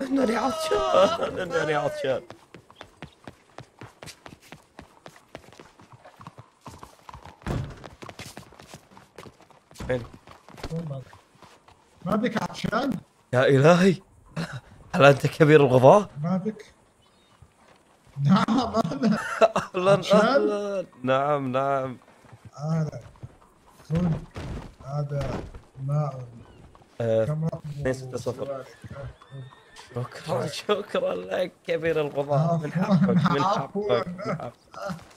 انني عطشان، انني عطشان. فين؟ ما بك عطشان؟ يا الهي، هل انت كبير الغباء؟ ما بك؟ نعم انا اهلا عطشان. اهلا، نعم نعم. اهلا، خذ هذا ماء. كم اثنين رقم ستة صفر. سؤالك؟ شكرا شكرا لك كبير الغباء، من عفوا حقك من عفوا. حقك من حقك.